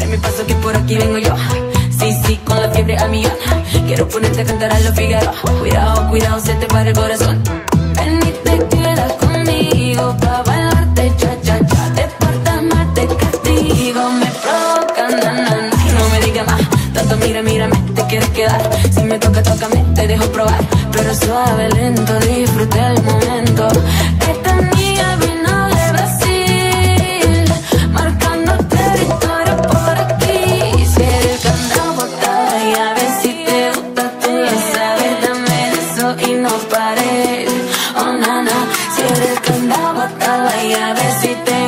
mi paso que por aquí vengo yo. Sí, sí, con la fiebre a millón. Quiero ponerte a cantar a lo Figaro. Cuidado, cuidado, se te para el corazón. Ven y te quedas conmigo pa' bailarte cha-cha-cha. Te portas mal, te castigo. Me provoca, na-na-na. No me digas más, tanto mírame, te quieres quedar. Si me toca, tócame, te dejo probar. Pero suave, lento, disfruta el momento. Esta niña vino de Brasil, marcando territorio por aquí. Si eres candado, botada, y a ver si te gusta, tú lo sabes. Dame eso y no pares, oh nana. Si eres candado, botada, y a ver si te